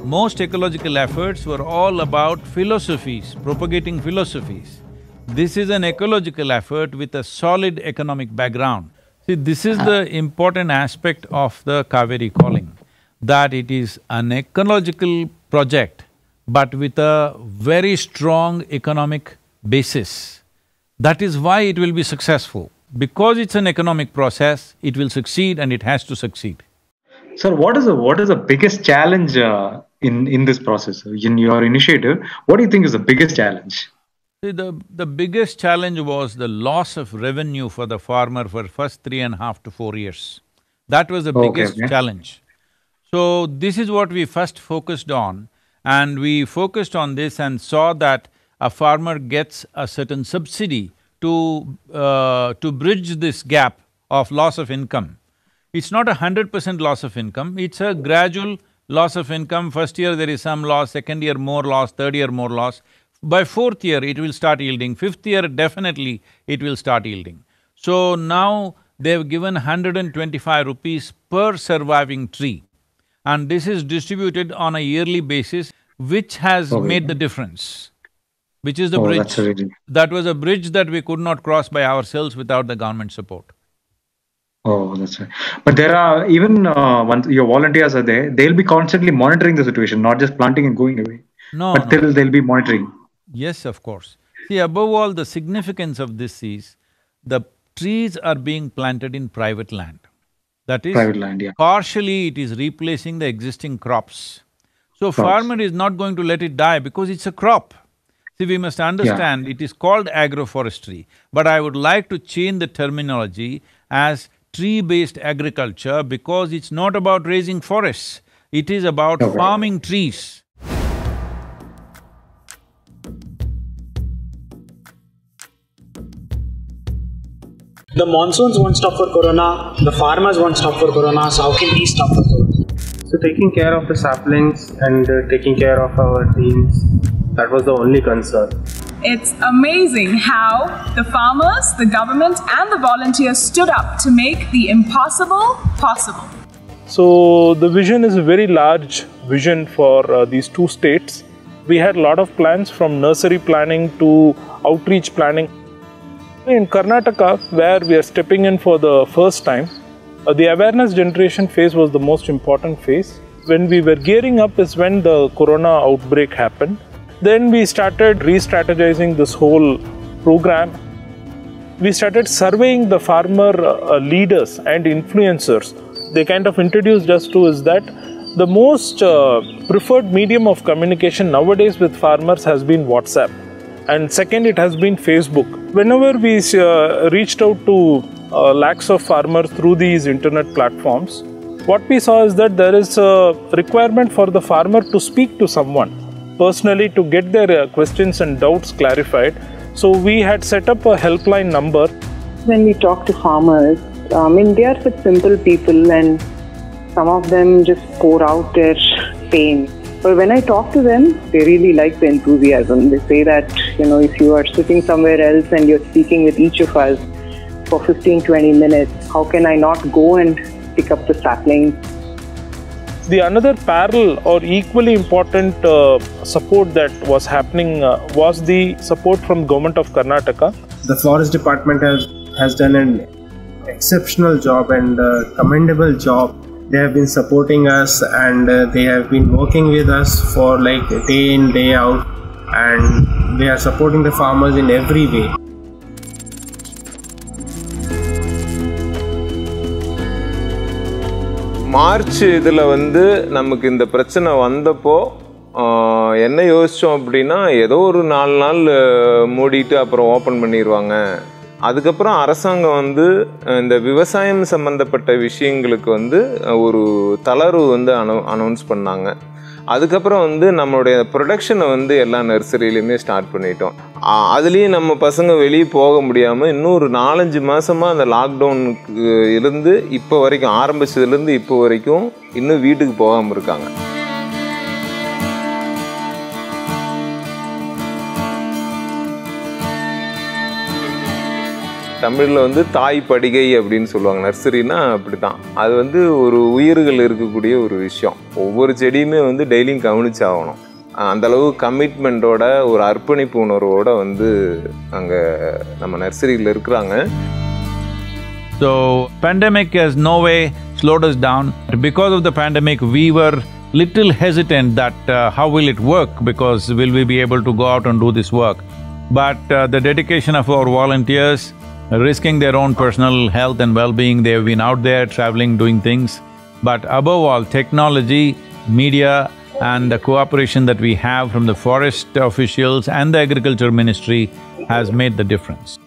most ecological efforts were all about philosophies, propagating philosophies. This is an ecological effort with a solid economic background. See, this is the important aspect of the Kaveri calling, that it is an ecological project but with a very strong economic basis. That is why it will be successful. Because it's an economic process, it will succeed and it has to succeed. Sir, what is the biggest challenge in this process, in your initiative? What do you think is the biggest challenge? See, the biggest challenge was the loss of revenue for the farmer for first 3.5 to 4 years. That was the biggest challenge. So, this is what we first focused on, and we focused on this and saw that a farmer gets a certain subsidy to bridge this gap of loss of income. It's not 100% loss of income, it's a gradual loss of income. First year there is some loss, second year more loss, third year more loss. By fourth year it will start yielding, fifth year definitely it will start yielding. So now they've given 125 rupees per surviving tree, and this is distributed on a yearly basis, which has made the difference, which is the bridge. That was a bridge that we could not cross by ourselves without the government support. Oh, that's right. But there are even once your volunteers are there, they'll be constantly monitoring the situation, not just planting and going away. But they'll be monitoring. Yes, of course. See, above all, the significance of this is the trees are being planted in private land. That is, private land, yeah. Partially it is replacing the existing crops. So farmer is not going to let it die because it's a crop. See, we must understand it is called agroforestry, but I would like to change the terminology as tree-based agriculture because it's not about raising forests, it is about farming trees. The monsoons won't stop for corona, the farmers won't stop for corona, so how can we stop for corona? So taking care of the saplings and taking care of our trees, that was the only concern. It's amazing how the farmers, the government and the volunteers stood up to make the impossible possible. So the vision is a very large vision for these two states. We had a lot of plans from nursery planning to outreach planning. In Karnataka, where we are stepping in for the first time, the awareness generation phase was the most important phase. When we were gearing up is when the corona outbreak happened. Then we started re-strategizing this whole program. We started surveying the farmer leaders and influencers. They kind of introduced us to is that the most preferred medium of communication nowadays with farmers has been WhatsApp. And second, it has been Facebook. Whenever we reached out to lakhs of farmers through these internet platforms, what we saw is that there is a requirement for the farmer to speak to someone personally to get their questions and doubts clarified. So we had set up a helpline number. When we talk to farmers, they are such simple people and some of them just pour out their pain. But when I talk to them, they really like the enthusiasm. They say that, if you are sitting somewhere else and you're speaking with each of us for 15-20 minutes, how can I not go and pick up the sapling? The another parallel or equally important support that was happening was the support from Government of Karnataka. The Forest Department has done an exceptional job and commendable job. They have been supporting us and they have been working with us for like day in, day out, and they are supporting the farmers in every way. March இதில் நமக்கு இந்த பிரச்சனை வந்தப்போ என்ன யோசித்தோம் அப்படின்னா, ஏதோ ஒரு 4 நாள் மூடிட்டு அப்புறம் ஓப்பன் பண்ணிடுவாங்க. அதுக்கப்புறம் அரசாங்கம் இந்த விவசாயம் சம்மந்தப்பட்ட விஷயங்களுக்கு ஒரு தளர்வு அனௌன்ஸ் பண்ணாங்க. அதுக்கப்புறம் நம்மளுடைய ப்ரொடக்ஷனை எல்லா நர்சரியிலையுமே ஸ்டார்ட் பண்ணிட்டோம். அதுலேயும் நம்ம பசங்க வெளியே போக முடியாமல் இன்னும் ஒரு 4-5 மாதமாக அந்த லாக்டவுனுக்கு இருந்து இப்போ வரைக்கும், ஆரம்பிச்சதுலேருந்து இப்போ வரைக்கும் இன்னும் வீட்டுக்கு போகாமல் இருக்காங்க. தமிழில் வந்து தாய் படிகை அப்படின்னு சொல்லுவாங்க. நர்சரினா அப்படி தான். அது வந்து ஒரு உயிர்கள் இருக்கக்கூடிய ஒரு விஷயம். ஒவ்வொரு செடியுமே வந்து டெய்லியும் கவனிச்சாகணும். அந்தளவு கமிட்மெண்ட்டோட ஒரு அர்ப்பணிப்பு உணர்வோடு வந்து அங்கே நம்ம நர்சரியில் இருக்கிறாங்க. So, pandemic has no way slowed us down. Because of the pandemic, we were little hesitant that how will it work, because will we be able to go out and do this work? But the dedication of our volunteers, risking their own personal health and well-being, they have been out there traveling, doing things. But above all, technology, media and the cooperation that we have from the forest officials and the agriculture ministry has made the difference.